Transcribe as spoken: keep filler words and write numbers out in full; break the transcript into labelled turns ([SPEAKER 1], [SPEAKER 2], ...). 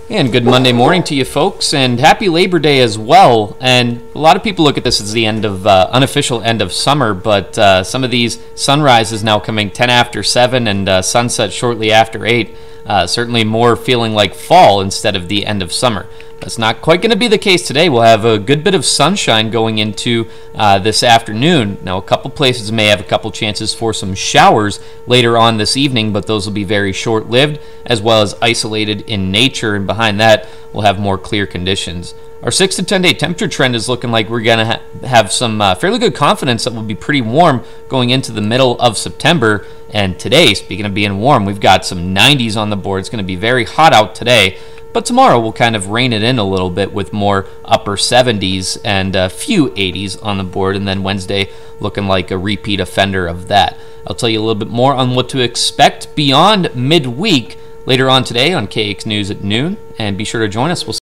[SPEAKER 1] And good Monday morning to you folks, and happy Labor Day as well. And a lot of people look at this as the end of, uh, unofficial end of summer, but uh, some of these sunrises now coming ten after seven and uh, sunset shortly after eight, uh, certainly more feeling like fall instead of the end of summer. That's not quite going to be the case today. We'll have a good bit of sunshine going into uh, this afternoon. Now, a couple places may have a couple chances for some showers later on this evening, but those will be very short-lived, as well as isolated in nature, and behind that, we'll have more clear conditions. Our six to ten day temperature trend is looking like we're going to ha have some uh, fairly good confidence that will be pretty warm going into the middle of September. And today, speaking of being warm, we've got some nineties on the board. It's going to be very hot out today. But tomorrow we'll kind of rein it in a little bit with more upper seventies and a few eighties on the board, and then Wednesday looking like a repeat offender of that. I'll tell you a little bit more on what to expect beyond midweek later on today on K X News at noon, and be sure to join us. We'll